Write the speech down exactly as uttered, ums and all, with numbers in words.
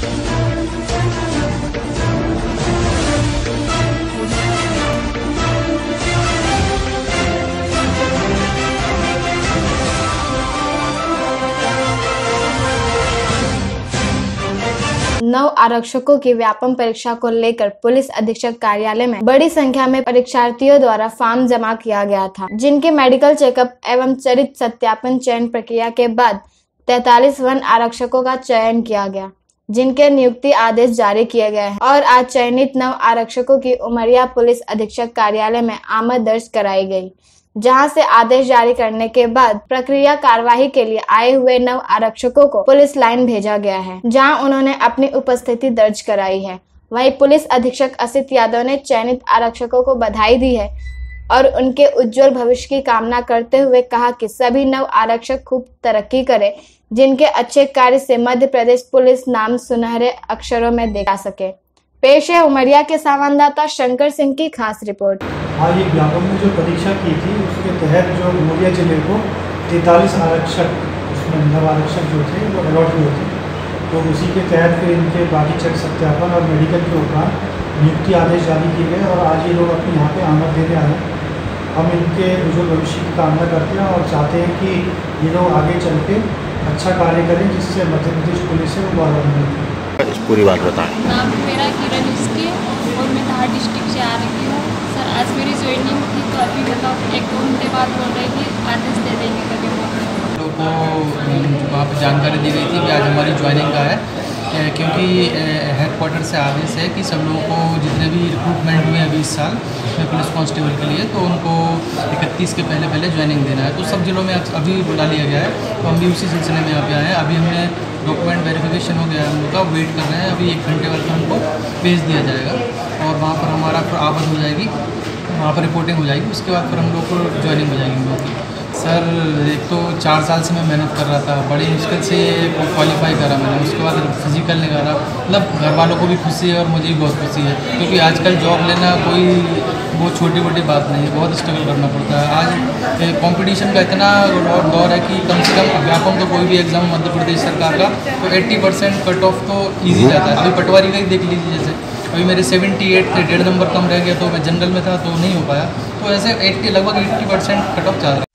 नव आरक्षकों की व्यापम परीक्षा को लेकर पुलिस अधीक्षक कार्यालय में बड़ी संख्या में परीक्षार्थियों द्वारा फॉर्म जमा किया गया था, जिनके मेडिकल चेकअप एवं चरित्र सत्यापन चयन प्रक्रिया के बाद तैतालीस वन आरक्षकों का चयन किया गया, जिनके नियुक्ति आदेश जारी किए गए हैं और आज चयनित नव आरक्षकों की उमरिया पुलिस अधीक्षक कार्यालय में आमद दर्ज कराई गई, जहां से आदेश जारी करने के बाद प्रक्रिया कार्यवाही के लिए आए हुए नव आरक्षकों को पुलिस लाइन भेजा गया है, जहां उन्होंने अपनी उपस्थिति दर्ज कराई है। वहीं पुलिस अधीक्षक असित यादव ने चयनित आरक्षकों को बधाई दी है और उनके उज्जवल भविष्य की कामना करते हुए कहा कि सभी नव आरक्षक खूब तरक्की करें, जिनके अच्छे कार्य से मध्य प्रदेश पुलिस नाम सुनहरे अक्षरों में देखा सके। पेश है उमरिया के संवाददाता शंकर सिंह की खास रिपोर्ट। आज एक व्यापम में जो परीक्षा की थी उसके तहत जो उमरिया जिले को तैंतालीस आरक्षक, उसमें नव आरक्षक जो थे वो अलॉट हुए थे, तो उसी के तहत फिर इनके बाकी चेक सत्यापन और मेडिकल के उपरांत नियुक्ति आदेश जारी किए गए और आज ये लोग अपने यहाँ पे आमद देने आए हैं। हम इनके उज्ज्वल भविष्य की कामना करते हैं और चाहते हैं कि ये लोग आगे चल के अच्छा कार्य करें, जिससे मध्य प्रदेश पुलिस से वो गौरवान्वित है। पूरी बात बताएं। नाम मेरा किरण इसके और मैं धार डिस्ट्रिक्ट से आ रही हूँ। सर आज मेरी ज्वाइनिंग थी, तो अभी मतलब एक दो घंटे बाद बोल रही थी आदेश दे देंगे कभी लोगों को वहाँ पर जानकारी दी गई थी कि आज हमारी ज्वाइनिंग का है, क्योंकि हेडक्वार्टर से आदेश है कि सब लोगों को जितने भी रिक्रूटमेंट हुए अभी इस साल में पुलिस कांस्टेबल के लिए, तो उनको इकतीस के पहले पहले ज्वाइनिंग देना है। तो सब जिलों में अभी बुला लिया गया है, तो हम भी उसी सिलसिले में यहाँ पे आए हैं। अभी हमने डॉक्यूमेंट वेरिफिकेशन हो गया है, हम लोग का वेट कर रहे हैं। अभी एक घंटे बाद हमको भेज दिया जाएगा और वहाँ पर हमारा आमद हो जाएगी, वहाँ पर रिपोर्टिंग हो जाएगी। उसके बाद फिर हम लोग को ज्वाइनिंग हो जाएगी हम लोग की। सर एक तो चार साल से मैं मेहनत कर रहा था, बड़ी मुश्किल से क्वालिफाई करा मैंने, उसके बाद फिजिकल निकाला। मतलब घर वालों को भी खुशी है और मुझे भी बहुत खुशी है, क्योंकि आजकल जॉब लेना कोई बहुत छोटी मोटी बात नहीं है, बहुत स्ट्रगल करना पड़ता है। आज कंपटीशन का इतना दौर है कि कम से कम व्यापम तो कोई भी एग्ज़ाम मध्य प्रदेश सरकार का तो अस्सी परसेंट कट ऑफ तो ईजी जाता है। अभी पटवारी का ही देख लीजिए, जैसे अभी मेरे अठहत्तर थे, डेढ़ नंबर कम रह गया, तो मैं जनरल में था तो नहीं हो पाया। तो ऐसे अस्सी लगभग अस्सी परसेंट कट ऑफ जा रहा है।